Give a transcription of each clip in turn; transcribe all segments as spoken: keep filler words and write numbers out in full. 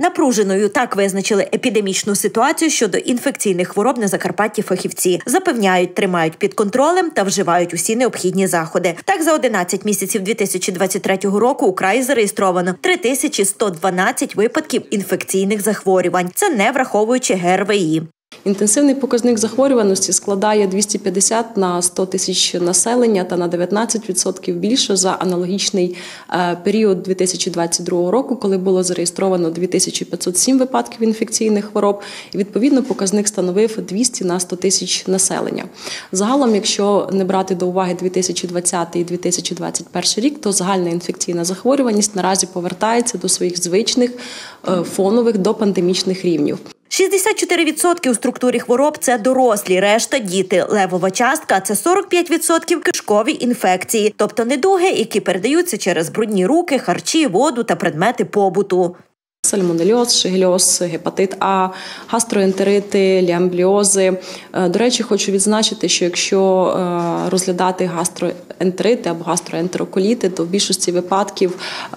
Напруженою так визначили епідемічну ситуацію щодо інфекційних хвороб на Закарпатті фахівці. Запевняють, тримають під контролем та вживають усі необхідні заходи. Так, за одинадцять місяців дві тисячі двадцять третього року у краї зареєстровано три тисячі сто дванадцять випадків інфекційних захворювань. Це не враховуючи ге ер ве і. Інтенсивний показник захворюваності складає двісті п'ятдесят на сто тисяч населення та на дев'ятнадцять відсотків більше за аналогічний період дві тисячі двадцять другого року, коли було зареєстровано дві тисячі п'ятсот сім випадків інфекційних хвороб. І, відповідно, показник становив двісті на сто тисяч населення. Загалом, якщо не брати до уваги дві тисячі двадцятий і дві тисячі двадцять перший рік, то загальна інфекційна захворюваність наразі повертається до своїх звичних фонових допандемічних рівнів. шістдесят чотири відсотки у структурі хвороб – це дорослі, решта – діти. Левова частка – це сорок п'ять відсотків кишкові інфекції, тобто недуги, які передаються через брудні руки, харчі, воду та предмети побуту. Сальмонельоз, шигельоз, гепатит А, гастроентерити, ліамбліози. До речі, хочу відзначити, що якщо розглядати гастроентерити або гастроентероколіти, то в більшості випадків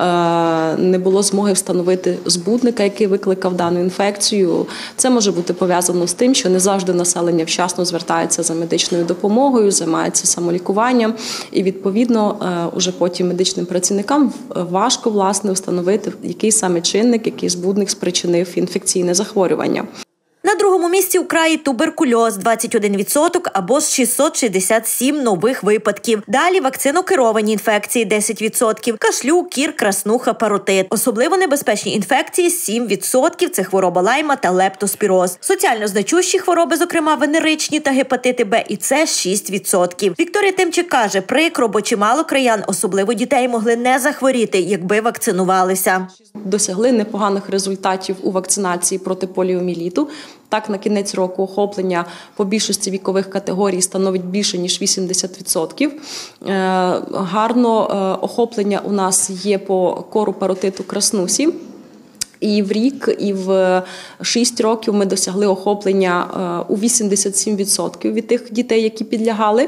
не було змоги встановити збудника, який викликав дану інфекцію. Це може бути пов'язано з тим, що не завжди населення вчасно звертається за медичною допомогою, займається самолікуванням і, відповідно, уже потім медичним працівникам важко, власне, встановити, який саме чинник, який збудник спричинив інфекційне захворювання. На другому місці у краї туберкульоз – двадцять один відсоток або шістсот шістдесят сім нових випадків. Далі вакцинокеровані інфекції – десять відсотків, кашлюк, кір, краснуха, паротит. Особливо небезпечні інфекції – сім відсотків – це хвороба Лайма та лептоспіроз. Соціально значущі хвороби, зокрема венеричні та гепатити Б і С – шість відсотків. Вікторія Тимчик каже, прикро, бо чимало краян, особливо дітей, могли не захворіти, якби вакцинувалися. Досягли непоганих результатів у вакцинації проти поліомієліту. Так, на кінець року охоплення по більшості вікових категорій становить більше, ніж вісімдесят відсотків. Гарно охоплення у нас є по кору паротиту краснусі. І в рік, і в шість років ми досягли охоплення у вісімдесят сім відсотків від тих дітей, які підлягали.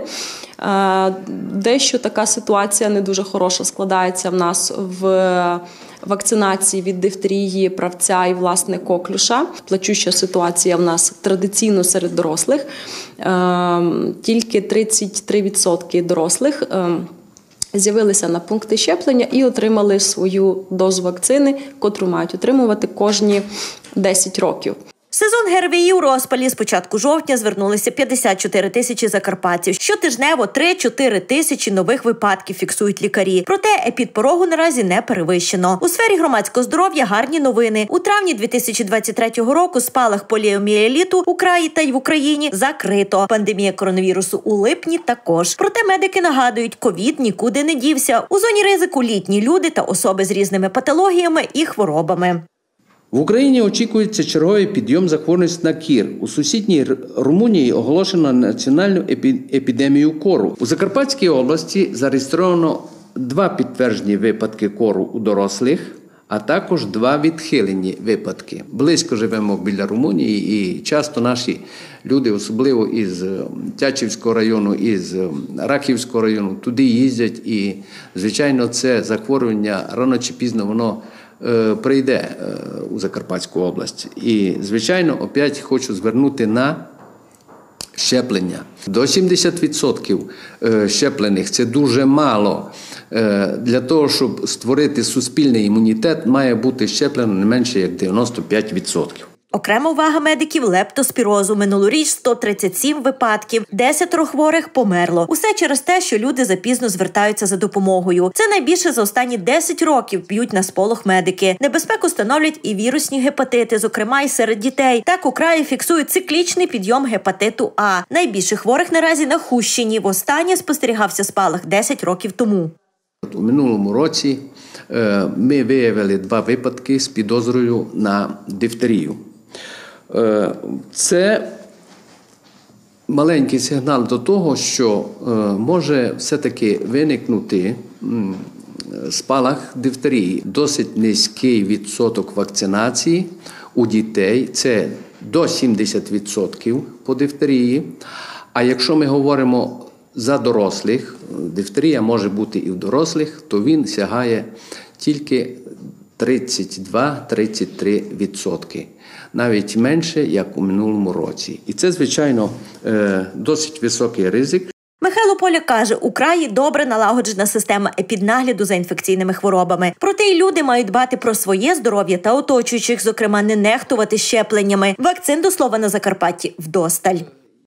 Дещо така ситуація не дуже хороша складається в нас в вакцинації від дифтерії, правця і, власне, коклюша. Плачуща ситуація в нас традиційно серед дорослих. Тільки тридцять три відсотки дорослих з'явилися на пункти щеплення і отримали свою дозу вакцини, котру мають отримувати кожні десять років. Сезон ге ер ве і у розпалі. З початку жовтня звернулися п'ятдесят чотири тисячі закарпатців. Щотижнево три-чотири тисячі нових випадків фіксують лікарі. Проте епідпорогу наразі не перевищено. У сфері громадського здоров'я гарні новини. У травні дві тисячі двадцять третього року спалах поліомієліту у краї та й в Україні закрито. Пандемія коронавірусу у липні також. Проте медики нагадують, ковід нікуди не дівся. У зоні ризику літні люди та особи з різними патологіями і хворобами. В Україні очікується черговий підйом захворюваності на кір. У сусідній Румунії оголошено національну епідемію кору. У Закарпатській області зареєстровано два підтверджені випадки кору у дорослих, а також два відхилені випадки. Близько живемо біля Румунії і часто наші люди, особливо із Тячівського району, із Рахівського району, туди їздять і, звичайно, це захворювання рано чи пізно воно прийде у Закарпатську область. І, звичайно, опять хочу звернути на щеплення. До сімдесят відсотків щеплених – це дуже мало. Для того, щоб створити суспільний імунітет, має бути щеплено не менше, як дев'яносто п'ять відсотків. Окрема увага медиків – лептоспірозу. Минулоріч сто тридцять сім випадків, десятеро хворих померло. Усе через те, що люди запізно звертаються за допомогою. Це найбільше за останні десять років б'ють на сполох медики. Небезпеку становлять і вірусні гепатити, зокрема і серед дітей. Так у краї фіксують циклічний підйом гепатиту А. Найбільше хворих наразі на Хустщині. Востаннє спостерігався спалах десять років тому. У минулому році ми виявили два випадки з підозрою на дифтерію. Це маленький сигнал до того, що може все-таки виникнути спалах дифтерії. Досить низький відсоток вакцинації у дітей, це до сімдесят відсотків по дифтерії. А якщо ми говоримо за дорослих, дифтерія може бути і в дорослих, то він сягає тільки тридцять два - тридцять три відсотки. Навіть менше, як у минулому році. І це, звичайно, досить високий ризик. Михайло Поляк каже, у краї добре налагоджена система епіднагляду за інфекційними хворобами. Проте й люди мають дбати про своє здоров'я та оточуючих, зокрема, не нехтувати щепленнями. Вакцин, до слова, на Закарпатті вдосталь.